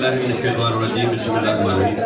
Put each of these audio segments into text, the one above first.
باللہ من الشیطان الرجیم بسم اللہ الرحمن الرحیم.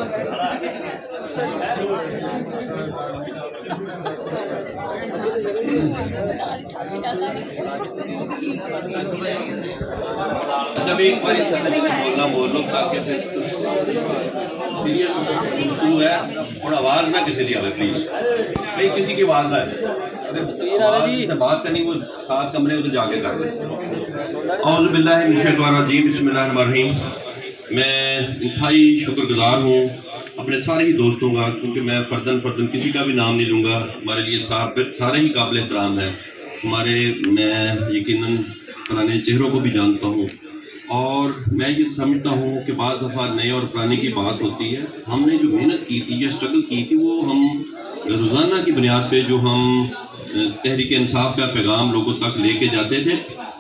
جب ایک بار بولو تاکہ سیریس گفتگو ہے اور آواز نہ کسی دی آئے پلیز بھائی کسی کی آواز نہ ہے اگر بات کرنی وہ 7 کمرے ادھر جا کے کر لیں. اعوذ باللہ من الشیطان الرجیم بسم اللہ الرحمن الرحیم. میں انتہائی شکر گزار ہوں اپنے سارے ہی دوستوں کا کیونکہ میں فردن کسی کا بھی نام نہیں لوں گا. ہمارے لیے سارے ہی قابل احترام ہیں ہمارے. میں یقیناً پرانے چہروں کو بھی جانتا ہوں اور میں یہ سمجھتا ہوں کہ بعض دفعہ نئے اور پرانے کی بات ہوتی ہے. ہم نے جو محنت کی تھی یا اسٹرگل کی تھی وہ ہم روزانہ کی بنیاد پہ جو ہم تحریک انصاف کا پیغام لوگوں تک لے کے جاتے تھے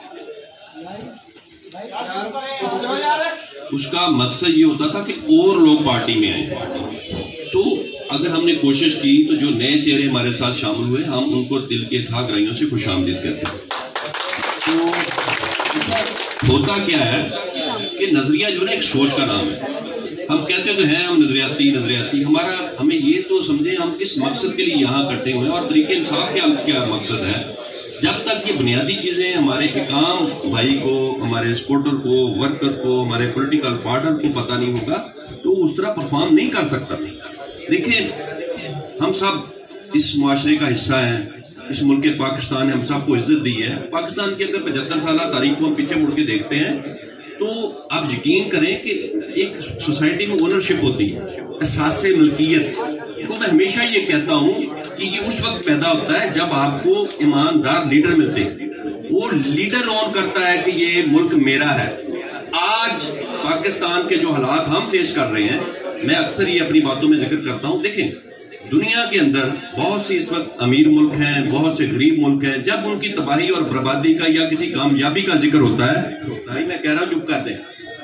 اس کا مقصد یہ ہوتا تھا کہ اور لوگ پارٹی میں آئیں. تو اگر ہم نے کوشش کی تو جو نئے چہرے ہمارے ساتھ شامل ہوئے ہم ان کو دل کے تھا گرائیوں سے خوش آمدید کرتے ہیں. تو ہوتا کیا ہے کہ نظریہ جو ہے ایک سوچ کا نام ہے. ہم کہتے تو ہیں ہم نظریاتی ہمیں یہ تو سمجھیں ہم کس مقصد کے لیے یہاں کرتے ہوئے اور طریق انصاف کیا مقصد ہے. جب تک یہ بنیادی چیزیں ہمارے حکام بھائی کو ہمارے سپورٹر کو ورکر کو ہمارے پولیٹیکل پارٹنر کو پتہ نہیں ہوگا تو اس طرح پرفارم نہیں کر سکتا. دیکھیں ہم سب اس معاشرے کا حصہ ہیں. اس ملک پاکستان نے ہم سب کو عزت دی ہے. پاکستان کی اگر 75 سالہ تاریخ کو ہم پیچھے مڑ کے دیکھتے ہیں تو آپ یقین کریں کہ ایک سوسائٹی میں اونرشپ ہوتی ہے احساس ملکیت. تو میں ہمیشہ یہ کہتا ہوں کہ یہ اس وقت پیدا ہوتا ہے جب آپ کو ایماندار لیڈر ملتے ہیں. وہ لیڈر اون کرتا ہے کہ یہ ملک میرا ہے. آج پاکستان کے جو حالات ہم فیس کر رہے ہیں میں اکثر یہ اپنی باتوں میں ذکر کرتا ہوں. دیکھیں دنیا کے اندر بہت سی اس وقت امیر ملک ہیں بہت سے غریب ملک ہیں. جب ان کی تباہی اور بربادی کا یا کسی کامیابی کا ذکر ہوتا ہے میں کہہ رہا ہوں چپ کر دیں.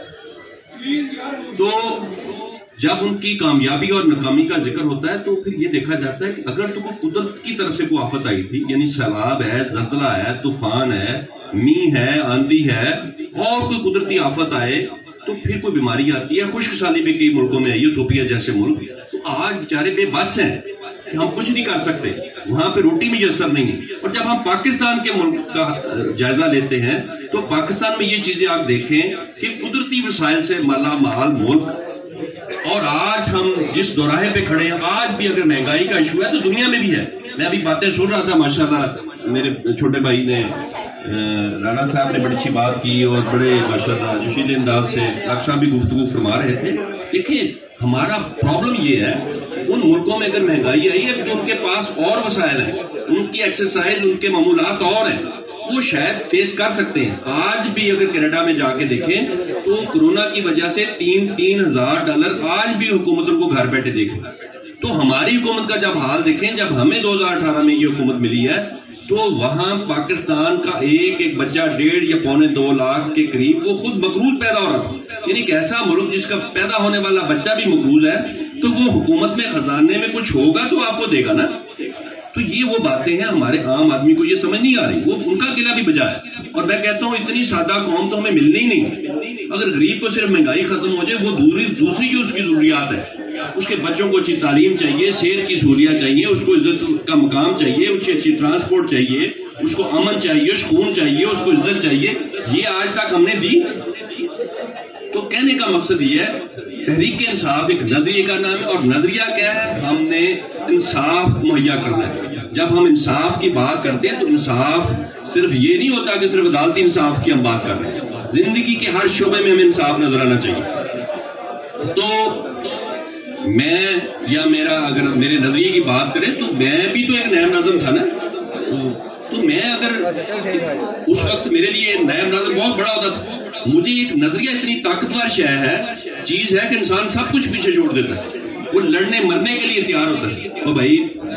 تو جب ان کی کامیابی اور ناکامی کا ذکر ہوتا ہے تو پھر یہ دیکھا جاتا ہے کہ اگر تو کوئی قدرت کی طرف سے کوئی آفت آئی تھی یعنی سیلاب ہے زلزلہ ہے طوفان ہے می ہے آندھی ہے اور کوئی قدرتی آفت آئے تو پھر کوئی بیماری آتی ہے. خشک سالی بھی کئی ملکوں میں آئی ایتھوپیا جیسے ملک تو آج بیچارے بے بس ہیں کہ ہم کچھ نہیں کر سکتے. وہاں پہ روٹی میسر نہیں ہے. اور جب ہم پاکستان کے ملک کا جائزہ لیتے ہیں تو پاکستان میں یہ چیزیں آپ دیکھیں کہ قدرتی وسائل سے مالا مال ملک اور آج ہم جس دوراہے پہ کھڑے ہیں آج بھی اگر مہنگائی کا ایشو ہے تو دنیا میں بھی ہے. میں ابھی باتیں سن رہا تھا ماشاءاللہ میرے چھوٹے بھائی نے رانا صاحب نے بڑی اچھی بات کی اور بڑے ماشاءاللہ جوشیدہ انداز سے ڈاکٹر صاحب بھی گفتگو فرما رہے تھے. دیکھیں ہمارا پرابلم یہ ہے ان ملکوں میں اگر مہنگائی آئی ہے تو ان کے پاس اور وسائل ہیں ان کی ایکسرسائز ان کے معمولات اور ہیں وہ شاید فیس کر سکتے ہیں. آج بھی اگر کینیڈا میں جا کے دیکھیں تو کرونا کی وجہ سے $3,000 آج بھی حکومت ان کو گھر بیٹھے دیکھیں. تو ہماری حکومت کا جب حال دیکھیں جب ہمیں 2018 میں یہ حکومت ملی ہے تو وہاں پاکستان کا ایک بچہ 1.5 یا 1.25 لاکھ کے قریب وہ خود مقروض پیدا ہو رہا تھا. یعنی ایک ایسا ملک جس کا پیدا ہونے والا بچہ بھی مقروض ہے تو وہ حکومت میں خزانے میں کچھ ہوگا تو آپ کو دے گا نا. تو یہ وہ باتیں ہیں ہمارے عام آدمی کو یہ سمجھ نہیں آ رہی. وہ ان کا قلعہ بھی بجا ہے اور میں کہتا ہوں اتنی سادہ قوم تو ہمیں ملنی ہی نہیں. اگر غریب کو صرف مہنگائی ختم ہو جائے وہ دوسری جو اس کی ضروریات ہے اس کے بچوں کو اچھی تعلیم چاہیے صحت کی سہولیات چاہیے اس کو عزت کا مقام چاہیے اسے اچھی ٹرانسپورٹ چاہیے اس کو امن چاہیے سکون چاہیے اس کو عزت چاہیے. یہ آج تک ہم نے دی. تو کہنے کا مقصد یہ ہے تحریک انصاف ایک نظریے کا نام ہے اور نظریہ کیا ہے ہم نے انصاف مہیا کرنا ہے. جب ہم انصاف کی بات کرتے ہیں تو انصاف صرف یہ نہیں ہوتا کہ صرف عدالتی انصاف کی ہم بات کر رہے ہیں. زندگی کے ہر شعبے میں ہمیں انصاف نظر آنا چاہیے. تو میں یا میرا اگر میرے نظریے کی بات کریں تو میں بھی تو ایک نائب ناظم تھا نا. تو میں اگر اس وقت میرے لیے نائب ناظم بہت بڑا ہوتا تھا. مجھے ایک نظریہ اتنی طاقتور شے ہے چیز ہے کہ انسان سب کچھ پیچھے چھوڑ دیتا ہے. وہ لڑنے مرنے کے لیے تیار ہوتا ہے. او بھائی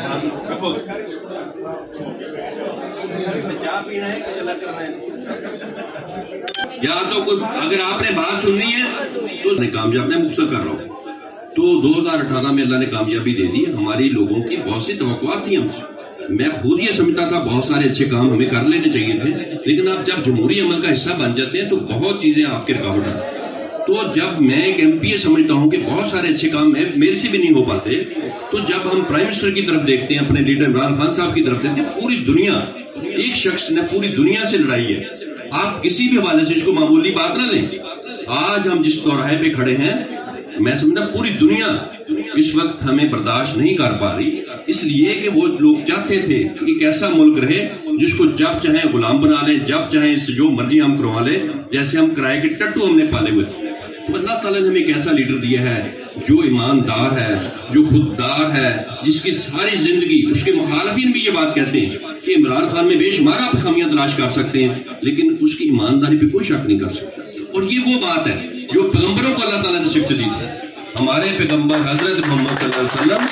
یا تو اگر آپ نے بات سننی ہے تو کامیاب میں مختصر کر رہا ہوں. تو 2018 میں اللہ نے کامیابی دے دی. ہماری لوگوں کی بہت سی توقعات تھیں ہم سے. میں خود یہ سمجھتا تھا بہت سارے اچھے کام ہمیں کر لینے چاہیے تھے لیکن آپ جب جمہوری عمل کا حصہ بن جاتے ہیں تو بہت چیزیں آپ کے رکاوٹ آتی ہیں. تو جب میں ایک ایم پی اے سمجھتا ہوں کہ بہت سارے اچھے کام میرے سے بھی نہیں ہو پاتے، تو جب ہم پرائم منسٹر کی طرف دیکھتے ہیں، اپنے لیڈر عمران خان صاحب کی طرف دیکھتے ہیں، پوری دنیا، ایک شخص نے پوری دنیا سے لڑائی ہے. آپ کسی بھی حوالے سے اس کو معمولی بات نہ لیں. آج ہم جس چوراہے پہ کھڑے ہیں، میں سمجھتا پوری دنیا اس وقت ہمیں برداشت نہیں کر پا رہی، اس لیے کہ وہ لوگ چاہتے تھے کہ ایک ایسا ملک رہے جس کو جب چاہیں غلام بنا لیں، جب چاہیں اس سے جو مرضی ہم کروا لیں، جیسے ہم کرائے کے ٹٹو ہم نے پالے ہوئے تھے. تو اللہ تعالیٰ نے ہمیں ایک ایسا لیڈر دیا ہے جو ایماندار ہے، جو خوددار ہے، جس کی ساری زندگی، اس کے مخالفین بھی یہ بات کہتے ہیں کہ عمران خان میں بے شمار آپ خامیاں تلاش کر سکتے ہیں لیکن اس کی ایمانداری پہ کوئی شک نہیں کر سکتا. اور یہ وہ بات ہے جو پیغمبروں کو اللہ تعالیٰ نے صفت دی تھی. ہمارے پیغمبر حضرت محمد صلی اللہ علیہ وسلم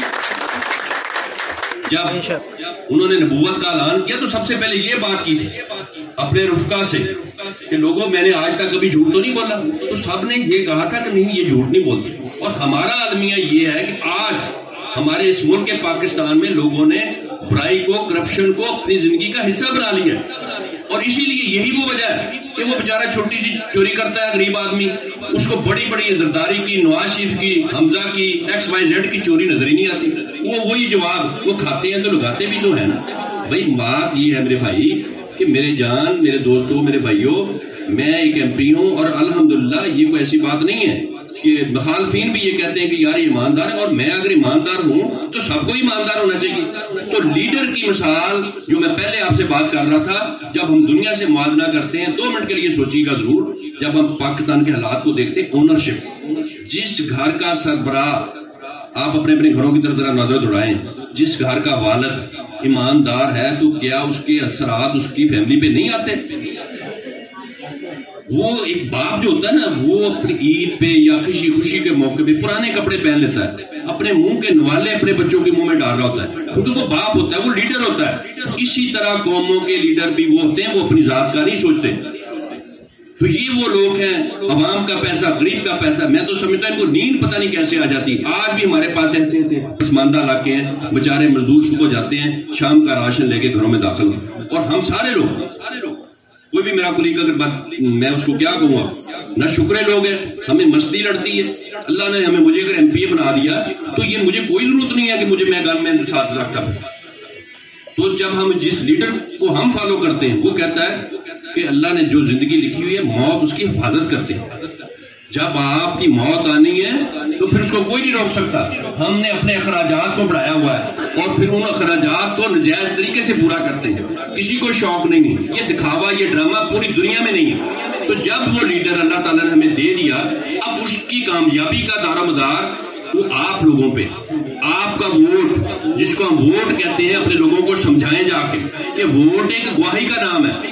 جب انہوں نے نبوت کا اعلان کیا تو سب سے پہلے یہ بات کی تھی اپنے رفقا سے کہ لوگوں میں نے آج تک کبھی جھوٹ تو نہیں بولا. تو سب نے یہ کہا تھا کہ نہیں، یہ جھوٹ نہیں بولتے. اور ہمارا المیہ یہ ہے کہ آج ہمارے اس ملک کے پاکستان میں لوگوں نے برائی کو، کرپشن کو اپنی زندگی کا حصہ بنا لیا ہے. اور اسی لیے یہی وہ وجہ ہے کہ وہ بیچارہ چھوٹی سی چوری کرتا ہے غریب آدمی، اس کو بڑی بڑی زرداری کی، نواز شریف کی، حمزہ کی، ایکس وائی زیڈ کی چوری نظر ہی نہیں آتی. وہ وہی جواب وہ کھاتے ہیں تو لگاتے بھی تو ہیں نا. بھائی بات یہ ہے میرے بھائی کہ میرے جان، میرے دوستوں، میرے بھائیوں، میں ایک ایم پی ہوں اور الحمدللہ یہ کوئی ایسی بات نہیں ہے کہ مخالفین بھی یہ کہتے ہیں کہ یار ایماندار ہے، اور میں اگر ایماندار ہوں تو سب کو ایماندار ہونا چاہیے. تو لیڈر کی مثال جو میں پہلے آپ سے بات کر رہا تھا، جب ہم دنیا سے موازنہ کرتے ہیں 2 منٹ کے لیے سوچیے گا ضرور. جب ہم پاکستان کے حالات کو دیکھتے ہیں، اونرشپ، جس گھر کا سربراہ، آپ اپنے اپنے گھروں کی طرف ذرا نظر دوڑائیں، جس گھر کا والد ایماندار ہے تو کیا اس کے اثرات اس کی فیملی پہ نہیں آتے؟ وہ ایک باپ جو ہوتا ہے نا، وہ اپنی عید پہ یا خوشی کے موقع پہ پرانے کپڑے پہن لیتا ہے، اپنے منہ کے نوالے اپنے بچوں کے منہ میں ڈال رہا ہوتا ہے، کیونکہ وہ باپ ہوتا ہے، وہ لیڈر ہوتا ہے. اسی طرح قوموں کے لیڈر بھی وہ ہوتے ہیں، وہ اپنی ذات کا نہیں سوچتے. تو یہ وہ لوگ ہیں، عوام کا پیسہ، غریب کا پیسہ. میں تو سمجھتا ہوں ان کو نیند پتہ نہیں کیسے آ جاتی. آج بھی ہمارے پاس ایسے پسماندہ علاقے ہیں، بیچارے مزدور کو جاتے ہیں، شام کا راشن لے کے گھروں میں داخل ہوتے ہیں. اور ہم سارے لوگ، کوئی بھی میرا کلیگ اگر بات، میں اس کو کیا کہوں گا، نہ شکرے لوگ ہیں، ہمیں مستی لڑتی ہے. اللہ نے ہمیں مجھے اگر ایم پی اے بنا دیا تو یہ مجھے کوئی ضرورت نہیں ہے کہ مجھے میدان میں ساتھ رکھتا ہوں. تو جب ہم جس لیڈر کو ہم فالو کرتے ہیں وہ کہتا ہے کہ اللہ نے جو زندگی لکھی ہوئی ہے، موت اس کی حفاظت کرتے ہیں. جب آپ کی موت آنی ہے تو پھر اس کو کوئی نہیں روک سکتا. ہم نے اپنے اخراجات کو بڑھایا ہوا ہے اور پھر ان اخراجات کو نجائز طریقے سے پورا کرتے ہیں. کسی کو شوق نہیں ہے. یہ دکھاوا، یہ ڈرامہ پوری دنیا میں نہیں ہے. تو جب وہ لیڈر اللہ تعالیٰ نے ہمیں دے دیا، اب اس کی کامیابی کا دار و مدار وہ آپ لوگوں پہ، آپ کا ووٹ، جس کو ہم ووٹ کہتے ہیں، اپنے لوگوں کو سمجھائیں جا کے کہ ووٹ ایک گواہی کا نام ہے.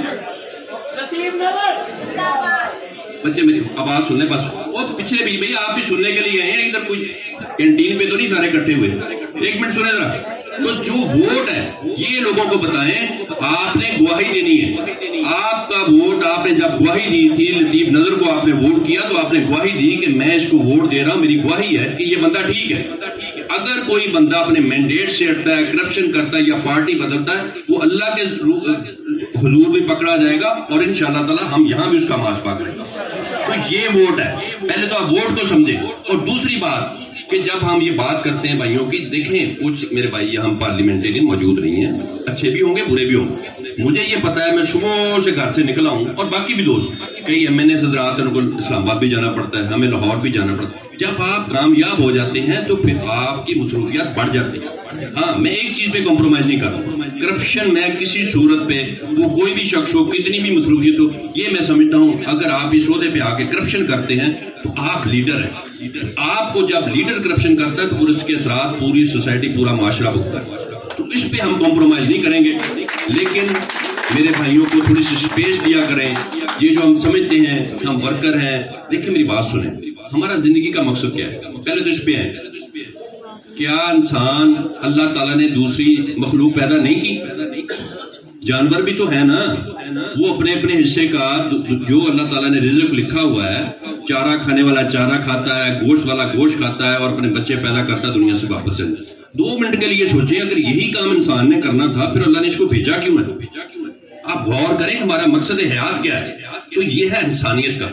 بچے میری آواز سننے پاس وہ پچھلے بھی بھئی آپ بھی سننے کے لیے ہیں، ادھر کوئی کینٹین پہ تو نہیں سارے اکٹھے ہوئے. ایک منٹ سنیں ذرا. تو جو ووٹ ہے یہ لوگوں کو بتائیں، آپ نے گواہی دینی ہے. آپ کا ووٹ، آپ نے جب گواہی دی تھی، لطیف نظر کو آپ نے ووٹ کیا تو آپ نے گواہی دی کہ میں اس کو ووٹ دے رہا ہوں، میری گواہی ہے کہ یہ بندہ ٹھیک ہے. اگر کوئی بندہ اپنے مینڈیٹ سے ہٹتا ہے، کرپشن کرتا ہے یا پارٹی بدلتا ہے، وہ اللہ کے حضور بھی پکڑا جائے گا اور انشاءاللہ تعالی ہم یہاں بھی اس کا معاف پا کریں گے. تو یہ ووٹ ہے. پہلے تو آپ ووٹ کو سمجھیں. اور دوسری بات کہ جب ہم یہ بات کرتے ہیں بھائیوں کی، دیکھیں کچھ میرے بھائی یہاں پارلیمنٹرین موجود نہیں ہیں، اچھے بھی ہوں گے، برے بھی ہوں گے. مجھے یہ پتا ہے، میں صبح سے گھر سے نکلا ہوں اور باقی بھی دوست، کئی ایم این اے حضرات ان کو اسلام آباد بھی جانا پڑتا ہے، ہمیں لاہور بھی جانا پڑتا ہے. جب آپ کامیاب ہو جاتے ہیں تو پھر آپ کی مصروفیات بڑھ جاتی ہیں. ہاں، میں ایک چیز پہ کمپرومائز نہیں کر رہا. کرپشن میں کسی صورت پہ وہ کوئی بھی شخص ہو، کتنی بھی مصروفیت ہو، یہ میں سمجھتا ہوں اگر آپ اس عہدے پہ آ کے کرپشن کرتے ہیں تو آپ لیڈر ہیں. آپ کو جب لیڈر کرپشن کرتا ہے تو پھر اس کے اثرات پوری سوسائٹی، پورا معاشرہ بھگتتا ہے. تو اس پہ ہم کمپرومائز نہیں کریں گے، لیکن میرے بھائیوں کو تھوڑی سی سپیس دیا کریں. یہ جو ہم سمجھتے ہیں ہم ورکر ہیں، دیکھیں میری بات سنیں، ہمارا زندگی کا مقصد کیا ہے؟ پہلے تو اس پہ ہے، کیا انسان اللہ تعالیٰ نے دوسری مخلوق پیدا نہیں کی؟ جانور بھی تو ہے نا، وہ اپنے اپنے حصے کا جو اللہ تعالیٰ نے رزق لکھا ہوا ہے، چارہ کھانے والا چارہ کھاتا ہے، گوشت والا گوشت کھاتا ہے اور اپنے بچے پیدا کرتا ہے دنیا سے واپس چلے. 2 منٹ کے لیے سوچیں، اگر یہی کام انسان نے کرنا تھا پھر اللہ نے اس کو بھیجا کیوں ہے؟ آپ غور کریں ہمارا مقصد حیات کیا ہے. تو یہ ہے انسانیت کا.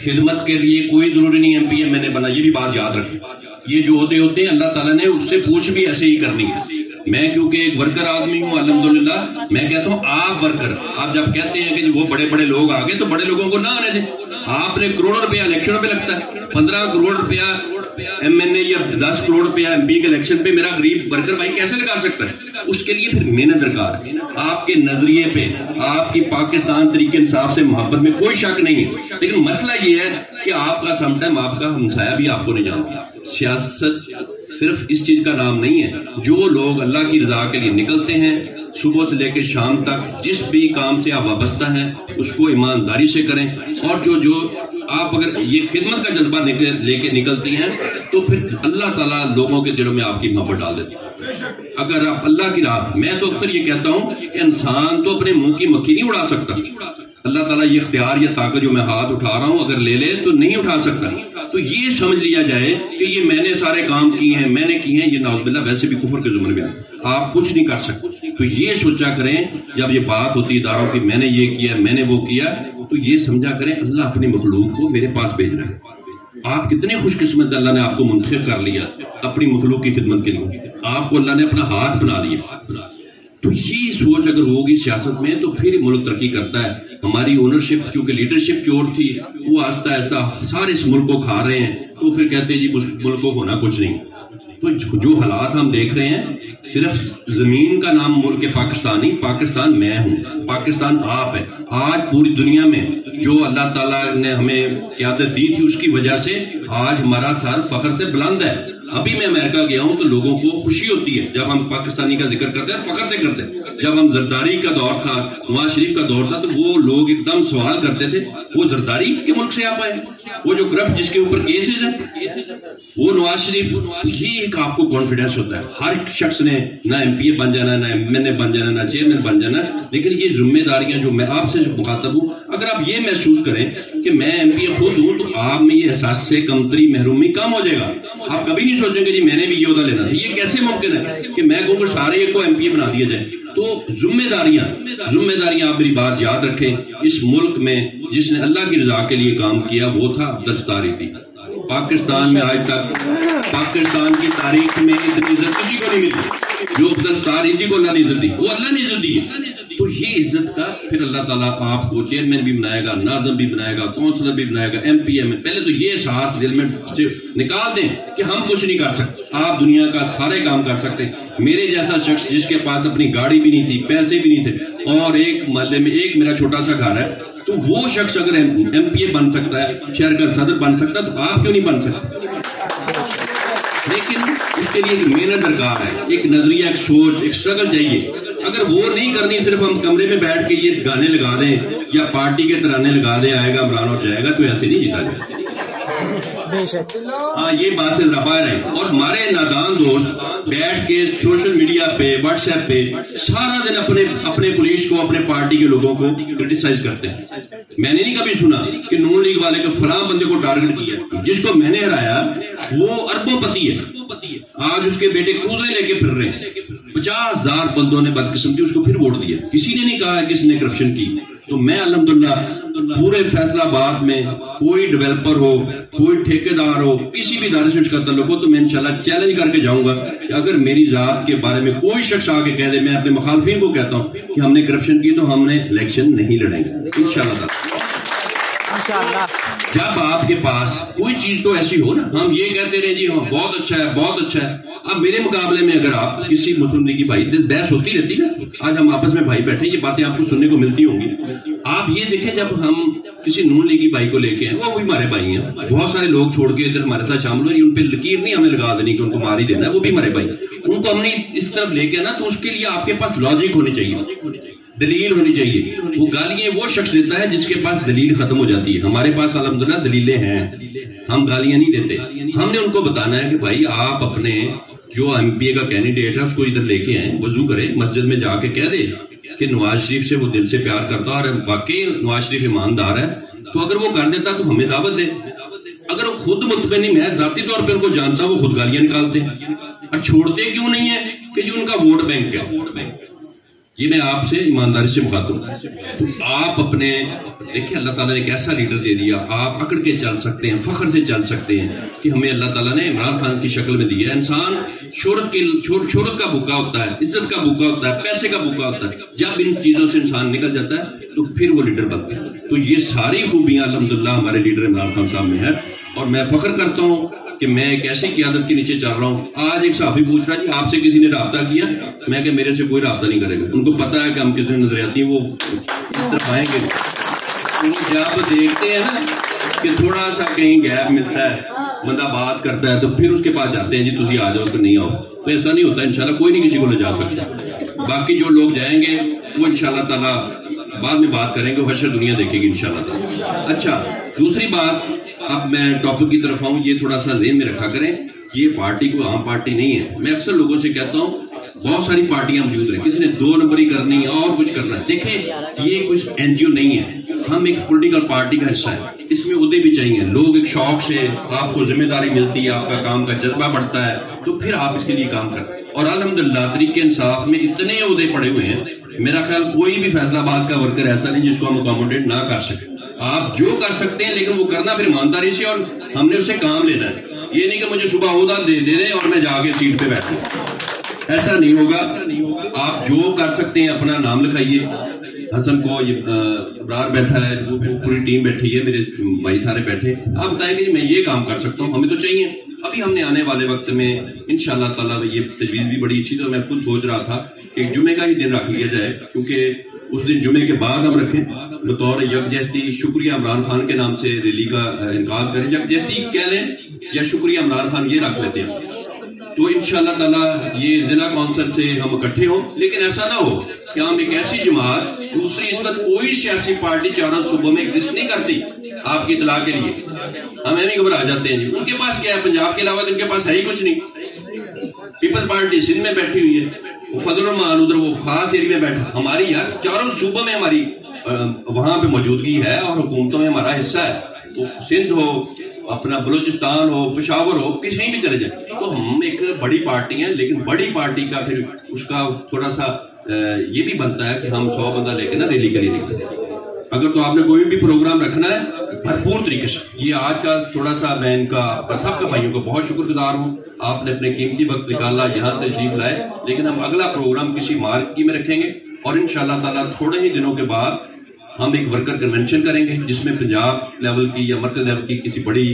خدمت کے لیے کوئی ضروری نہیں ایم پی اے میں نے بنا, یہ بھی بات یاد رکھیں. یہ جو عہدے ہوتے ہیں اللہ تعالیٰ نے اس سے پوچھ بھی ایسے ہی کرنی ہے. میں کیونکہ ایک ورکر آدمی ہوں الحمدللہ, میں کہتا ہوں آپ ورکر, آپ جب کہتے ہیں کہ وہ بڑے بڑے لوگ آگے تو بڑے لوگوں کو نہ آنے دیں. آپ نے کروڑ روپیہ الیکشن پہ لگتا ہے, 15 کروڑ روپیہ ایم این اے یا 10 کروڑ روپیہ ایم پی کے الیکشن پہ میرا غریب ورکر بھائی کیسے لگا سکتا ہے؟ اس کے لیے پھر محنت درکار ہے. آپ کے نظریے پہ, آپ کی پاکستان طریقے انصاف سے محبت میں کوئی شک نہیں ہے, لیکن مسئلہ یہ ہے کہ آپ کا سم ٹائم آپ کا ہمسایہ بھی آپ کو نہیں جانتا. سیاست صرف اس چیز کا نام نہیں ہے. جو لوگ اللہ کی رضا کے لیے نکلتے ہیں صبح سے لے کے شام تک, جس بھی کام سے آپ وابستہ ہیں اس کو ایمانداری سے کریں, اور جو آپ اگر یہ خدمت کا جذبہ لے کے نکلتی ہیں تو پھر اللہ تعالیٰ لوگوں کے دلوں میں آپ کی محبت ڈال دیتے ہیں. اگر آپ اللہ کی راہ, میں تو اکثر یہ کہتا ہوں کہ انسان تو اپنے منہ کی مکھی نہیں اڑا سکتا. اللہ تعالیٰ یہ اختیار یا طاقت جو میں ہاتھ اٹھا رہا ہوں اگر لے لے تو نہیں اٹھا سکتا. تو یہ سمجھ لیا جائے کہ یہ میں نے سارے کام کیے ہیں, میں نے کیے ہیں, یہ نعوذ باللہ ویسے بھی کفر کے زمرے میں آپ کچھ نہیں کر سکتے. تو یہ سوچا کریں جب یہ بات ہوتی اداروں کی, میں نے یہ کیا, میں نے وہ کیا, تو یہ سمجھا کریں اللہ اپنی مخلوق کو میرے پاس بھیج رہا ہے. آپ کتنے خوش قسمت اللہ نے آپ کو منتخب کر لیا اپنی مخلوق کی خدمت کے لیے, آپ کو اللہ نے اپنا ہاتھ بنا لیا. تو یہ سوچ اگر ہوگی سیاست میں تو پھر ملک ترقی کرتا ہے. ہماری اونرشپ کیونکہ لیڈرشپ چور تھی, وہ آہستہ آہستہ سارے اس ملک کو کھا رہے ہیں, تو پھر کہتے ہیں جی ملک کو ہونا کچھ نہیں. تو جو حالات ہم دیکھ رہے ہیں, صرف زمین کا نام ملک پاکستان نہیں, پاکستان میں ہوں, پاکستان آپ ہے. آج پوری دنیا میں جو اللہ تعالیٰ نے ہمیں قیادت دی تھی اس کی وجہ سے آج ہمارا سر فخر سے بلند ہے. ابھی میں امریکہ گیا ہوں تو لوگوں کو خوشی ہوتی ہے جب ہم پاکستانی کا ذکر کرتے ہیں, فخر سے کرتے ہیں. جب ہم زرداری کا دور تھا, نواز شریف کا دور تھا, تو وہ لوگ ایک دم سوال کرتے تھے وہ زرداری کے ملک سے آپ آئے, وہ جو کرپٹ جس کے اوپر کیسز ہیں وہ نواز شریف. یہ ایک آپ کو کانفیڈنس ہوتا ہے. ہر شخص نے نہ ایم پی اے بن جانا, نہ ایم این اے بن جانا, نہ چیئرمین بن جانا, لیکن یہ ذمہ داریاں جو میں آپ سے مخاطب ہوں, اگر آپ یہ محسوس کریں کہ میں ایم پی اے خود ہوں تو آپ میں یہ احساس سے کمتری محرومی کم ہو جائے گا. آپ کبھی نہیں سوچیں گے جی میں نے بھی یہ عہدہ لینا تھا. یہ کیسے ممکن ہے کہ میں کہوں کہ سارے کو ایم پی اے بنا دیا جائے. تو ذمہ داریاں آپ میری بات یاد رکھیں. اس ملک میں جس نے اللہ کی رضا کے لیے کام کیا وہ تھا عبدل ستار ایدھی. پاکستان میں آج تک پاکستان کی تاریخ میں اتنی عزت کسی کو نہیں ملی جو عبدل ستار ایدھی کو اللہ نے عزت دی. وہ اللہ نے عزت دی ہے. تو یہ عزت کا پھر اللہ تعالیٰ آپ کو چیئرمین بھی بنائے گا, ناظم بھی بنائے گا, کونسلر بھی بنائے گا, ایم پی اے میں. پہلے تو یہ احساس دل میں نکال دیں کہ ہم کچھ نہیں کر سکتے, آپ دنیا کا سارے کام کر سکتے. میرے جیسا شخص جس کے پاس اپنی گاڑی بھی نہیں تھی, پیسے بھی نہیں تھے, اور ایک محلے میں ایک میرا چھوٹا سا گھر ہے, تو وہ شخص اگر ایم پی اے بن سکتا ہے, شہر کا صدر بن سکتا ہے, تو آپ کیوں نہیں بن سکتے؟ لیکن اس کے لیے ایک محنت درکار ہے, ایک نظریہ, ایک سوچ, ایک اسٹرگل چاہیے. اگر وہ نہیں کرنی, صرف ہم کمرے میں بیٹھ کے یہ گانے لگا دیں یا پارٹی کے ترانے لگا دیں آئے گا عمران اور جائے گا, تو ایسے نہیں جیتا جائے. ہاں یہ بات سے ذرا باہر ہے. اور ہمارے نادان دوست بیٹھ کے سوشل میڈیا پہ, واٹس ایپ پہ سارا دن اپنے پولیس کو, اپنے پارٹی کے لوگوں کو کرٹیسائز کرتے ہیں. میں نے نہیں کبھی سنا کہ نون لیگ والے کو فلاں بندے کو ٹارگٹ کیا. جس کو میں نے ہرایا وہ اربوں پتی ہے, آج اس کے بیٹے کروزیں لے کے پھر رہے ہیں. 50,000 بندوں نے بدقسمتی اس کو پھر ووٹ دیا. کسی نے نہیں کہا کس نے کرپشن کی. تو میں الحمدللہ پورے فیصلہ آباد میں کوئی ڈیولپر ہو, کوئی ٹھیکیدار ہو, کسی بھی ادارے سے اس کا تعلق ہو, تو میں انشاءاللہ چیلنج کر کے جاؤں گا کہ اگر میری ذات کے بارے میں کوئی شخص آ کے کہہ دے, میں اپنے مخالفین کو کہتا ہوں کہ ہم نے کرپشن کی, تو ہم نے الیکشن نہیں لڑیں گے انشاءاللہ. جب آپ کے پاس کوئی چیز تو ایسی ہو نا, ہم یہ کہتے رہے جی بہت اچھا ہے, بہت اچھا ہے. اب میرے مقابلے میں اگر آپ کسی مسلم لیگی بھائی, بحث ہوتی رہتی نا, آج ہم آپس میں بھائی بیٹھے, یہ باتیں آپ کو سننے کو ملتی ہوں گی. آپ یہ دیکھیں جب ہم کسی نون لیگی بھائی کو لے کے ہیں, وہ بھی ہمارے بھائی ہیں. بہت سارے لوگ چھوڑ کے ادھر ہمارے ساتھ شامل ہوئے, ان پہ لکیر نہیں ہمیں لگا دینی کہ ان کو مار ہی دینا ہے, وہ بھی ہمارے بھائی. ان کو ہم نے اس طرف لے کے نا, تو اس کے لیے آپ کے پاس لاجک ہونی چاہیے, دلیل ہونی چاہیے. وہ گالیاں وہ شخص دیتا ہے جس کے پاس دلیل ختم ہو جاتی ہے. ہمارے پاس الحمدللہ دلیلیں ہیں, ہم گالیاں نہیں دیتے. ہم نے ان کو بتانا ہے کہ بھائی آپ اپنے جو ایم پی اے کا کینڈیڈیٹ ہے اس کو ادھر لے کے آئیں, وضو کرے, مسجد میں جا کے کہہ دے کہ نواز شریف سے وہ دل سے پیار کرتا اور واقعی نواز شریف ایماندار ہے, تو اگر وہ کر دیتا تو ہمیں دعوت دے. اگر وہ خود مطمئن نہیں, میں ذاتی طور پہ ان کو جانتا, وہ خود گالیاں نکالتے ہیں. اور چھوڑتے کیوں نہیں ہے کہ جو ان کا ووٹ بینک ہے. یہ میں آپ سے ایمانداری سے مخاطب ہوں. آپ اپنے دیکھیں اللہ تعالیٰ نے ایک ایسا لیڈر دے دیا, آپ اکڑ کے چل سکتے ہیں, فخر سے چل سکتے ہیں کہ ہمیں اللہ تعالیٰ نے عمران خان کی شکل میں دیا ہے. انسان شہرت کا بھوکا ہوتا ہے, عزت کا بھوکا ہوتا ہے, پیسے کا بھوکا ہوتا ہے. جب ان چیزوں سے انسان نکل جاتا ہے تو پھر وہ لیڈر بنتے ہیں. تو یہ ساری خوبیاں الحمدللہ ہمارے لیڈر عمران خان صاحب میں ہے, اور میں فخر کرتا ہوں کہ میں ایک ایسی قیادت کے نیچے چل رہا ہوں. آج ایک صحافی پوچھ رہا جی آپ سے کسی نے رابطہ کیا؟ میں کہ میرے سے کوئی رابطہ نہیں کرے گا. ان کو پتا ہے کہ ہم کتنے نظریاتی ہیں, وہ اس طرف آئیں گے. جب دیکھتے ہیں نا کہ تھوڑا سا کہیں گیپ ملتا ہے, بندہ بات کرتا ہے, تو پھر اس کے پاس جاتے ہیں جی تسی آ جاؤ کہ نہیں آؤ. تو ایسا نہیں ہوتا, انشاءاللہ کوئی نہیں کسی کو لے جا سکتا. باقی جو لوگ جائیں گے وہ انشاءاللہ تعالیٰ بعد میں بات کریں گے, وہ حشر دنیا دیکھے گی انشاءاللہ تعالیٰ. اچھا, دوسری بات, اب میں ٹاپک کی طرف آؤں, یہ تھوڑا سا ذہن میں رکھا کریں, یہ پارٹی کوئی عام پارٹی نہیں ہے. میں اکثر لوگوں سے کہتا ہوں بہت ساری پارٹیاں موجود ہیں, کسی نے 2 نمبری کرنی ہے اور کچھ کرنا ہے. دیکھیں یہ کچھ این جی او نہیں ہے, ہم ایک پولیٹیکل پارٹی کا حصہ ہے. اس میں عہدے بھی چاہیے. لوگ ایک شوق سے, آپ کو ذمہ داری ملتی ہے, آپ کا کام کا جذبہ بڑھتا ہے, تو پھر آپ اس کے لیے کام کرتے ہیں. اور الحمدللہ طریق انصاف میں اتنے عہدے پڑے ہوئے ہیں, میرا خیال کوئی بھی فیصلہ آباد کا ورکر ایسا نہیں جس کو ہم اکاموڈیٹ نہ کر سکیں. آپ جو کر سکتے ہیں, لیکن وہ کرنا پھر ایمانداری سے, اور ہم نے اس سے کام لینا ہے. یہ نہیں کہ مجھے صبح عہدہ دے دیں اور میں جا کے سیٹ پہ بیٹھوں, ایسا نہیں ہوگا. آپ جو کر سکتے ہیں اپنا نام لکھائیے. حسن کو ابرار بیٹھا ہے, پوری ٹیم بیٹھی ہے, میرے بھائی سارے بیٹھے. آپ بتائیں کہ میں یہ کام کر سکتا ہوں, ہمیں تو چاہیے. ابھی ہم نے آنے والے وقت میں انشاءاللہ تعالیٰ یہ تجویز بھی بڑی اچھی, تو میں خود سوچ رہا تھا کہ جمعے کا ہی دن رکھ لیا جائے, کیونکہ اس دن جمعے کے بعد ہم رکھیں بطور یکجہتی شکریہ عمران خان کے نام سے ریلی کا انعقاد کریں. یکجہتی کہہ لیں یا شکریہ عمران خان, یہ رکھ لیتے ہیں. تو انشاءاللہ تعالیٰ یہ ضلع کونسل سے ہم اکٹھے ہوں, لیکن ایسا نہ ہو کہ ہم ایک ایسی جماعت, دوسری اس وقت کوئی سیاسی پارٹی چاروں صوبوں میں ایگزسٹ نہیں کرتی. آپ کی اطلاع کے لیے ہم ایویں گھبرا جاتے ہیں جی, ان کے پاس کیا ہے پنجاب کے علاوہ, ان کے پاس ہے ہی کچھ نہیں. پیپل پارٹی سندھ میں بیٹھی ہوئی ہے, فضل الرحمان ادھر وہ خاص ایریا میں بیٹھا. ہماری یار چاروں صوبوں میں ہماری وہاں پہ موجودگی ہے, اور حکومتوں میں ہمارا حصہ ہے. وہ سندھ ہو, اپنا بلوچستان ہو, پشاور ہو, کہیں بھی چلے جائیں. تو ہم ایک بڑی پارٹی ہیں, لیکن بڑی پارٹی کا پھر اس کا تھوڑا سا یہ بھی بنتا ہے کہ ہم 100 بندہ لے کے نا ریلی کری نکلتے ہیں. اگر تو آپ نے کوئی بھی پروگرام رکھنا ہے بھرپور طریقے سے, یہ آج کا تھوڑا سا میں ان کا سب کے بھائیوں کو بہت شکر گزار ہوں, آپ نے اپنے قیمتی وقت نکالا, یہاں تشریف لائے. لیکن ہم اگلا پروگرام کسی مارکی میں رکھیں گے, اور انشاءاللہ تعالیٰ تھوڑے ہی دنوں کے بعد ہم ایک ورکر کنونشن کریں گے, جس میں پنجاب لیول کی یا مرکز لیول کی کسی بڑی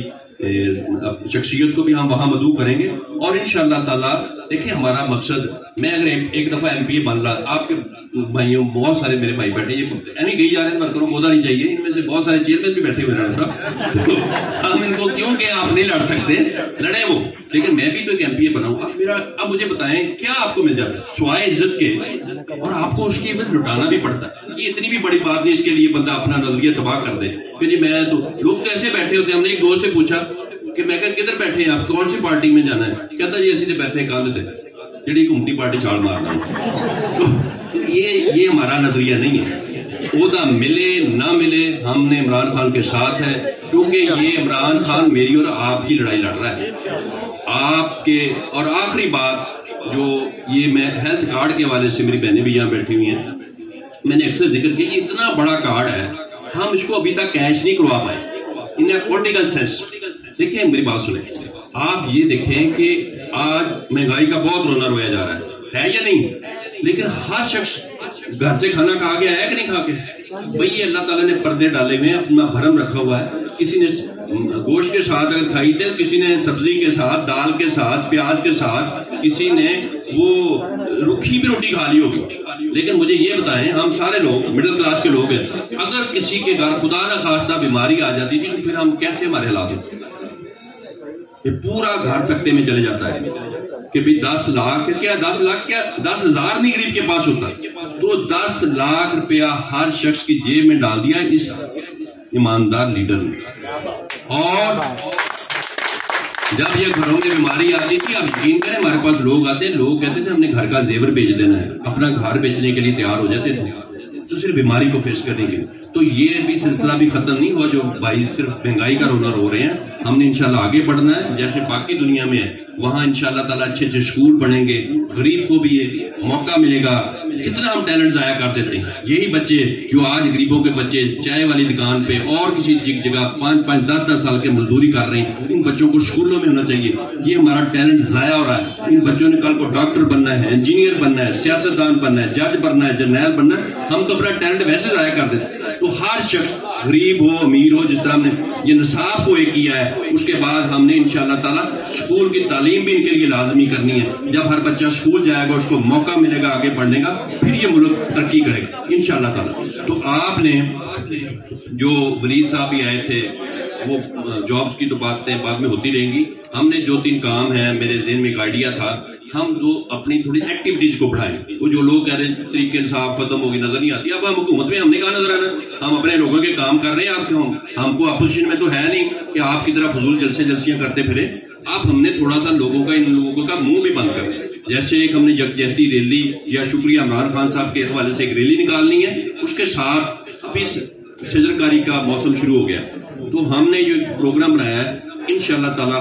شخصیت کو بھی ہم وہاں مدعو کریں گے. اور انشاءاللہ تعالیٰ دیکھیں ہمارا مقصد, میں اگر ایک دفعہ ایم پی اے بن رہا, آپ کے بھائیوں بہت سارے میرے بھائی بیٹھے, یہ ایویں گئی جا رہے ہیں ورکروں کو عہدہ نہیں چاہیے, ان میں سے بہت سارے چیئرمین بھی بیٹھے ہوئے ہیں. تو ہم ان کو کیوں کہ آپ نہیں لڑ سکتے, لڑیں وہ, لیکن میں بھی تو ایک ایم پی اے بناؤں. اب مجھے بتائیں کیا آپ کو مل جاتا ہے سوائے عزت کے, اور آپ کو اس کی عزت لٹانا بھی پڑتا ہے. یہ اتنی بھی بڑی بات نہیں اس کے لیے بندہ اپنا نظریہ تباہ کر دے کہ جی میں تو, لوگ تو ایسے بیٹھے ہوتے ہیں. ہم نے ایک دوست سے پوچھا کہ میں کہ کدھر بیٹھے ہیں آپ, کون سی پارٹی میں جانا ہے؟ کہتا جی اسی نے بیٹھے ہیں کاندھ تے, جڑی حکومتی پارٹی چھال مارنا. تو یہ ہمارا نظریہ نہیں ہے. عہدہ ملے نہ ملے, ہم نے عمران خان کے ساتھ ہے, کیونکہ یہ عمران خان میری اور آپ کی لڑائی لڑ رہا ہے. آپ کے, اور آخری بات جو یہ میں ہیلتھ کارڈ کے حوالے سے, میری بہنیں بھی یہاں بیٹھی ہوئی ہیں, میں نے اکثر ذکر کیا, یہ اتنا بڑا کارڈ ہے, ہم اس کو ابھی تک کیش نہیں کروا پائے ان پولیٹیکل سینس. دیکھیں میری بات سنیں, آپ یہ دیکھیں کہ آج مہنگائی کا بہت رونا رویا جا رہا ہے یا نہیں, لیکن ہر شخص گھر سے کھانا کھا گیا ہے کہ نہیں کھا کے؟ بھئی اللہ تعالیٰ نے پردے ڈالے ہوئے ہیں, اپنا بھرم رکھا ہوا ہے. کسی نے گوشت کے ساتھ اگر کھائی تھے, کسی نے سبزی کے ساتھ, دال کے ساتھ, پیاز کے ساتھ, کسی نے وہ رکھی بھی روٹی کھا لی ہوگی. لیکن مجھے یہ بتائیں, ہم سارے لوگ مڈل کلاس کے لوگ ہیں, اگر کسی کے گھر خدا نہ خواستہ بیماری آ جاتی تھی تو پھر ہم کیسے ہمارے حالات ہوتے؟ یہ پورا گھر سکتے میں چلے جاتا ہے کہ بھی 10 لاکھ کیا, 10 لاکھ کیا, 10,000 نہیں غریب کے پاس ہوتا. تو 10 لاکھ روپیہ ہر شخص کی جیب میں ڈال دیا اس ایماندار لیڈر نے. اور جب یہ گھروں میں بیماری آتی تھی, آپ یقین کریں ہمارے پاس لوگ آتے ہیں, لوگ کہتے تھے ہم نے گھر کا زیور بیچ دینا ہے, اپنا گھر بیچنے کے لیے تیار ہو جاتے تھے, تو صرف بیماری کو فیس کرنے کے. تو یہ بھی سلسلہ بھی ختم نہیں ہوا جو بھائی صرف مہنگائی کا رونا رو رہے ہیں. ہم نے انشاءاللہ آگے بڑھنا ہے, جیسے باقی دنیا میں ہے وہاں انشاءاللہ تعالیٰ اچھے اچھے اسکول بنیں گے, غریب کو بھی یہ موقع ملے گا کتنا ہم ٹیلنٹ ضائع کر دیتے ہیں. یہی بچے جو آج غریبوں کے بچے چائے والی دکان پہ اور کسی جگہ 5-5 10-10 سال کے مزدوری کر رہے ہیں, ان بچوں کو اسکولوں میں ہونا چاہیے. یہ ہمارا ٹیلنٹ ضائع ہو رہا ہے. ان بچوں نے کل کو ڈاکٹر بننا ہے, انجینئر بننا ہے, سیاستدان بننا ہے, جج بننا ہے, جرنیل بننا ہے. ہم تو اپنا ٹیلنٹ ویسے ضائع کر دیتے ہیں. تو ہر شخص غریب ہو امیر ہو, جس طرح ہم نے یہ نصاب کو ایک کیا ہے, اس کے بعد ہم نے انشاءاللہ تعالیٰ اسکول کی تعلیم بھی ان کے لیے لازمی کرنی ہے. جب ہر بچہ اسکول جائے گا, اس کو موقع ملے گا آگے بڑھنے کا, پھر یہ ملک ترقی کرے گا انشاءاللہ تعالیٰ. تو آپ نے جو ولید صاحب بھی آئے تھے, وہ جابس کی تو باتیں بعد میں ہوتی رہیں گی. ہم نے 2-3 کام ہیں, میرے ذہن میں ایک آئیڈیا تھا, ہم جو اپنی تھوڑی ایکٹیویٹیز کو بڑھائیں. وہ جو لوگ کہہ رہے ہیں طریقے انصاف ختم ہوگی, نظر نہیں آتی. اب ہم حکومت میں ہم نے کہا نظر آنا, ہم اپنے لوگوں کے کام کر رہے ہیں. آپ کیوں, ہم کو اپوزیشن میں تو ہے نہیں کہ آپ کی طرح فضول جلسیاں کرتے پھرے. اب ہم نے تھوڑا سا لوگوں کا, ان لوگوں کا منہ بھی بند کر. جیسے ایک ہم نے یکجہتی ریلی یا شکریہ عمران خان صاحب کے حوالے سے ایک ریلی نکالنی ہے. اس کے ساتھ ابھی شجرکاری کا موسم شروع ہو گیا, تو ہم نے یہ پروگرام بنایا ہے. انشاءاللہ تعالی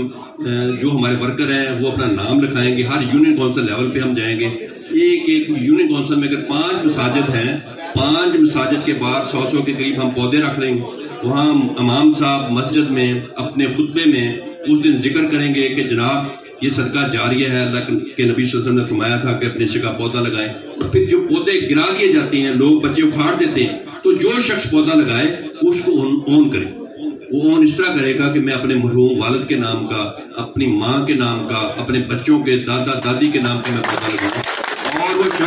ہم جو ہمارے ورکر ہیں وہ اپنا نام لکھائیں گے. ہر یونین کونسل لیول پہ ہم جائیں گے. ایک یونین کونسل میں اگر 5 مساجد ہیں, 5 مساجد کے باہر 100 کے قریب ہم پودے رکھ لیں گے. وہاں امام صاحب مسجد میں اپنے خطبے میں اس دن ذکر کریں گے کہ جناب یہ صدقہ جاریہ ہے. اللہ کے نبی صلی اللہ علیہ وسلم نے فرمایا تھا کہ اپنے کا پودا لگائیں. اور پھر جو پودے گرا دیے جاتے ہیں, لوگ بچے اکھاڑ دیتے ہیں, تو جو شخص پودا لگائے اس کو اون کرے. وہ اون اس طرح کرے گا کہ میں اپنے مرحوم والد کے نام کا, اپنی ماں کے نام کا, اپنے بچوں کے دادا دادی کے نام کا میں پودا لگاؤں.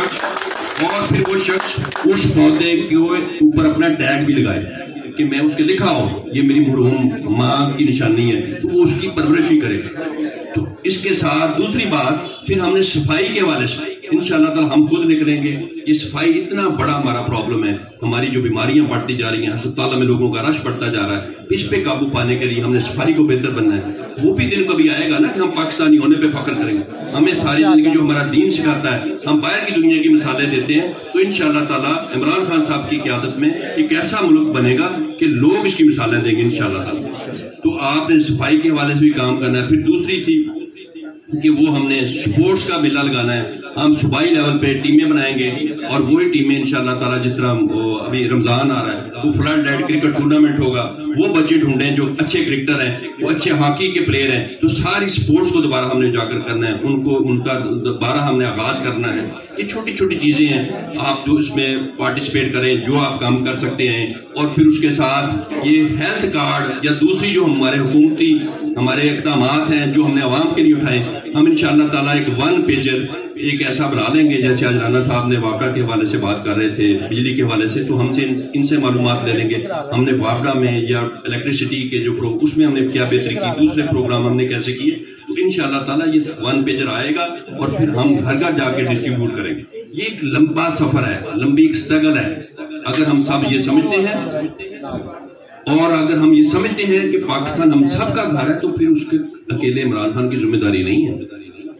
اور پھر وہ شخص اس پودے کے اوپر اپنا ٹیگ بھی لگائے کہ میں اس کے لکھا ہوں یہ میری مرحوم ماں کی نشانی ہے, تو وہ اس کی پرورش ہی کرے گا. تو اس کے ساتھ دوسری بات, پھر ہم نے صفائی کے حوالے سے انشاءاللہ تعالی ہم خود نکلیں گے. یہ صفائی اتنا بڑا ہمارا پرابلم ہے, ہماری جو بیماریاں بڑھتی جا رہی ہیں, ہسپتالوں میں لوگوں کا رش بڑھتا جا رہا ہے, اس پہ قابو پانے کے لیے ہم نے صفائی کو بہتر بننا ہے. وہ بھی دن کبھی آئے گا نا کہ ہم پاکستانی ہونے پہ فخر کریں گے. ہمیں ساری زندگی جو ہمارا دین سکھاتا ہے, ہم باہر کی دنیا کی مثالیں دیتے ہیں. تو انشاءاللہ تعالی عمران خان صاحب کی قیادت میں ایک ایسا ملک بنے گا کہ لوگ اس کی مثالیں دیں گے انشاءاللہ تعالی. تو آپ نے صفائی کے حوالے سے بھی کام کرنا ہے. پھر دوسری تھی کہ وہ ہم نے سپورٹس کا میلہ لگانا ہے. ہم صوبائی لیول پہ ٹیمیں بنائیں گے, اور وہی ٹیمیں انشاءاللہ تعالیٰ جس طرح ابھی رمضان آ رہا ہے وہ فلڈ لائٹ کرکٹ ٹورنامنٹ ہوگا, وہ بچے ڈھونڈیں جو اچھے کرکٹر ہیں, وہ اچھے ہاکی کے پلیئر ہیں. تو ساری سپورٹس کو دوبارہ ہم نے اجاگر کرنا ہے, ان کا دوبارہ ہم نے آغاز کرنا ہے. یہ چھوٹی چھوٹی چیزیں ہیں, آپ جو اس میں پارٹیسپیٹ کریں, جو آپ کام کر سکتے ہیں. اور پھر اس کے ساتھ یہ ہیلتھ کارڈ یا دوسری جو ہمارے حکومتی ہمارے اقدامات ہیں جو ہم نے عوام کے لیے اٹھائے, ہم انشاءاللہ تعالیٰ ایک 1 پیجر ایک ایسا بنا لیں گے. جیسے آج رانا صاحب نے واپڈا کے حوالے سے بات کر رہے تھے, بجلی کے حوالے سے, تو ہم سے ان سے معلومات لے لیں گے. ہم نے واپڈا میں یا الیکٹریسٹی کے جو اس میں ہم نے کیا بہتری کی, دوسرے پروگرام ہم نے کیسے کیے. تو انشاءاللہ تعالیٰ یہ 1 پیجر آئے گا, اور پھر ہم گھر گھر جا کے ڈسٹریبیوٹ کریں گے. یہ ایک لمبا سفر ہے, لمبی ایک سٹرگل ہے. اگر ہم سب یہ سمجھتے ہیں, اور اگر ہم یہ سمجھتے ہیں کہ پاکستان ہم سب کا گھر ہے, تو پھر اس کے اکیلے عمران خان کی ذمہ داری نہیں ہے.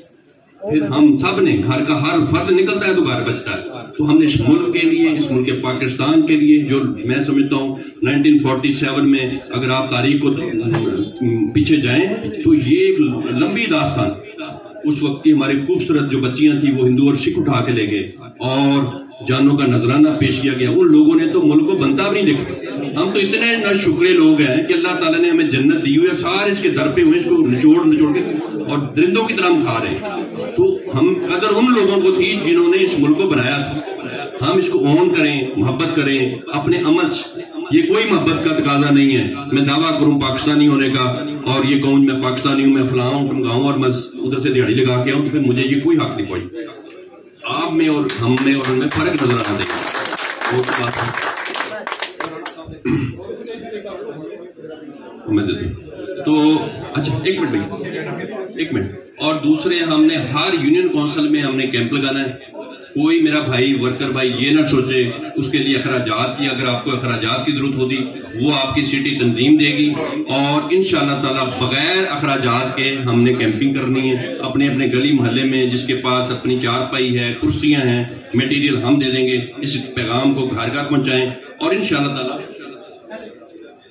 پھر ہم سب نے, گھر کا ہر فرد نکلتا ہے تو گھر بچتا ہے. تو ہم نے اس ملک کے لیے, اس ملک پاکستان کے لیے, جو میں سمجھتا ہوں 1947 میں اگر آپ تاریخ کو پیچھے جائیں تو یہ ایک لمبی داستان. اس وقت کی ہماری خوبصورت جو بچیاں تھیں وہ ہندو اور سکھ اٹھا کے لے گئے, اور جانوں کا نذرانہ پیش کیا گیا. ان لوگوں نے تو ملک کو بنتا بھی نہیں دیکھا. ہم تو اتنے ناشکرے لوگ ہیں کہ اللہ تعالیٰ نے ہمیں جنت دی ہوئی ہے, سارے اس کے در پہ ہوئے, اس کو نچوڑ کے اور درندوں کی طرح ہم کھا رہے ہیں. تو ہم قدر ان لوگوں کو تھی جنہوں نے اس ملک کو بنایا تھا. ہم اس کو اون کریں, محبت کریں اپنے عمل سے. یہ کوئی محبت کا تقاضا نہیں ہے میں دعویٰ کروں پاکستانی ہونے کا, اور یہ کہوں میں پاکستانی ہوں, میں فلاں ہوں ٹمکاؤں, اور میں ادھر سے دیہڑی لگا کے آؤں, تو پھر مجھے یہ کوئی حق نہیں پڑی. آپ میں اور ہم میں اور ان میں فرق نظر آنا دیں. تو اچھا ایک منٹ. اور دوسرے ہم نے ہر یونین کونسل میں ہم نے کیمپ لگانا ہے. کوئی میرا بھائی ورکر بھائی یہ نہ سوچے اس کے لیے اخراجات کی, اگر آپ کو اخراجات کی ضرورت ہوتی وہ آپ کی سٹی تنظیم دے گی, اور انشاءاللہ تعالیٰ بغیر اخراجات کے ہم نے کیمپنگ کرنی ہے. اپنے اپنے گلی محلے میں جس کے پاس اپنی چارپائی ہے, کرسیاں ہیں, میٹیریل ہم دے دیں گے. اس پیغام کو گھر گھر پہنچائیں, اور انشاءاللہ تعالیٰ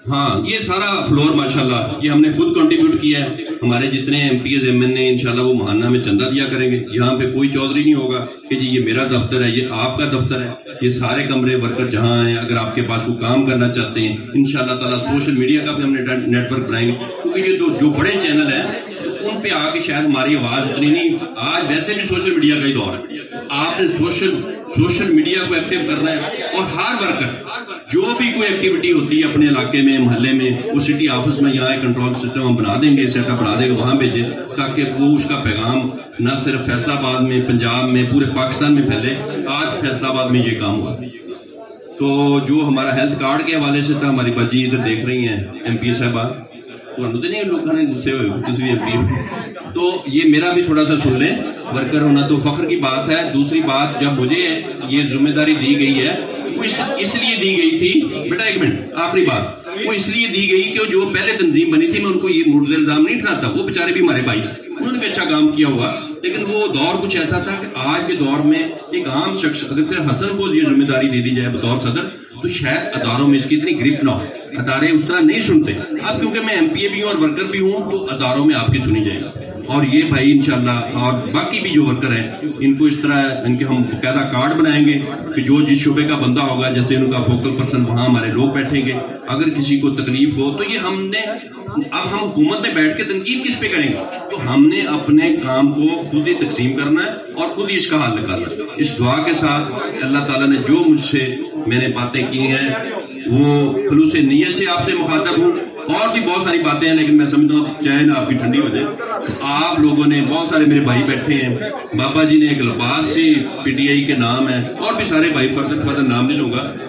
ہاں یہ سارا فلور ماشاءاللہ یہ ہم نے خود کنٹریبیوٹ کیا ہے. ہمارے جتنے M P As M N A انشاءاللہ وہ ماہانہ میں چندہ دیا کریں گے. یہاں پہ کوئی چودھری نہیں ہوگا کہ جی یہ میرا دفتر ہے یہ آپ کا دفتر ہے. یہ سارے کمرے ورکر جہاں ہیں اگر آپ کے پاس وہ کام کرنا چاہتے ہیں انشاءاللہ تعالیٰ سوشل میڈیا کا بھی ہم نے نیٹ ورک بنائیں گے, کیونکہ یہ جو بڑے چینل ہیں ان پہ آ کے شاید ہماری آواز اتنی نہیں. آج ویسے بھی سوشل میڈیا کا ہی دور ہے, آپ نے سوشل میڈیا کو ایکٹیو کرنا ہے. اور ہر ورکر جو بھی کوئی ایکٹیویٹی ہوتی ہے اپنے علاقے میں محلے میں وہ سٹی آفس میں یہاں کنٹرول سسٹم ہم بنا دیں گے, سیٹ اپ بنا دیں گے, وہاں بھیجیں تاکہ وہ اس کا پیغام نہ صرف فیصل آباد میں پنجاب میں پورے پاکستان میں پھیلے. آج فیصل آباد میں یہ کام ہوا. تو جو ہمارا ہیلتھ کارڈ کے حوالے سے تھا, ہماری باجی ادھر دیکھ رہی ہیں ایم پی صاحبہ, تو نہیں لوگوں نے غصے ہوئے کسی بھی ایم پی, تو یہ میرا بھی تھوڑا سا سن لیں. ورکر ہونا تو فخر کی بات ہے. دوسری بات, جب مجھے یہ ذمہ داری دی گئی ہے وہ اس لیے دی گئی تھی, بیٹا ایک منٹ, آخری بات, وہ اس لیے دی گئی کہ جو پہلے تنظیم بنی تھی میں ان کو یہ مورد الزام نہیں ٹھہراتا, وہ بیچارے بھی ہمارے بھائی انہوں نے بھی اچھا کام کیا ہوا, لیکن وہ دور کچھ ایسا تھا کہ آج کے دور میں ایک عام شخص اگر صرف حسن کو یہ ذمہ داری دے دی جائے بطور صدر تو شاید اداروں میں اس کی اتنی گرپ نہ ہو, ادارے اس طرح نہیں سنتے. اب کیونکہ میں ایم پی اے بھی ہوں اور ورکر بھی ہوں تو اداروں میں آپ کی سنی جائے گا. اور یہ بھائی انشاءاللہ اور باقی بھی جو ورکر ہیں ان کو اس طرح ان کے ہم باقاعدہ کارڈ بنائیں گے کہ جو جس شعبے کا بندہ ہوگا, جیسے ان کا فوکل پرسن وہاں ہمارے لوگ بیٹھیں گے, اگر کسی کو تکلیف ہو تو یہ ہم نے اب ہم حکومت میں بیٹھ کے تنقید کس پہ کریں گے, تو ہم نے اپنے کام کو خود ہی تقسیم کرنا ہے اور خود ہی اس کا حل نکالنا ہے. اس دعا کے ساتھ کہ اللہ تعالیٰ نے جو مجھ سے میں نے باتیں کی ہیں وہ خلوص نیت سے آپ سے مخاطب ہوں. اور بھی بہت ساری باتیں ہیں لیکن میں سمجھتا ہوں چاہے نا آپ کی ٹھنڈی ہو جائے. آپ لوگوں نے بہت سارے میرے بھائی بیٹھے ہیں, بابا جی نے ایک لباس سے پی ٹی آئی کے نام ہے, اور بھی سارے بھائی فردر نام نہیں لوں گا.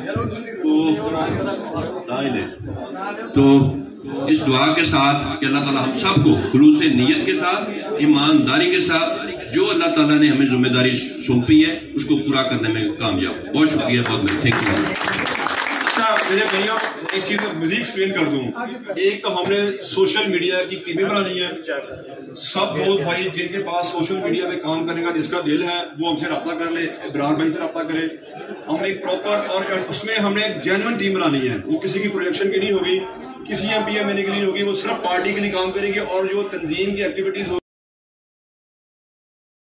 تو اس دعا کے ساتھ کہ اللہ تعالیٰ ہم سب کو خلوص نیت کے ساتھ ایمانداری کے ساتھ جو اللہ تعالیٰ نے ہمیں ذمہ داری سونپی ہے اس کو پورا کرنے میں کامیاب. بہت شکریہ, بہت تھینک یو. میرے بھائیوں ایک چیز مزید ایکسپلین کر دوں. ایک تو ہم نے سوشل میڈیا کی ٹیمیں بنانی ہے. سب دوست بھائی جن کے پاس سوشل میڈیا پہ کام کرنے کا جس کا دل ہے وہ ہم سے رابطہ کر لے, ابرار بھائی سے رابطہ کرے. ہم ایک پراپر اور اس میں ہم نے ایک جینوئن ٹیم بنانی ہے. وہ کسی کی پروجیکشن کی نہیں ہوگی, کسی M P M N A کی نہیں ہوگی, وہ صرف پارٹی کے لیے کام کرے گی. اور جو تنظیم کی ایکٹیویٹیز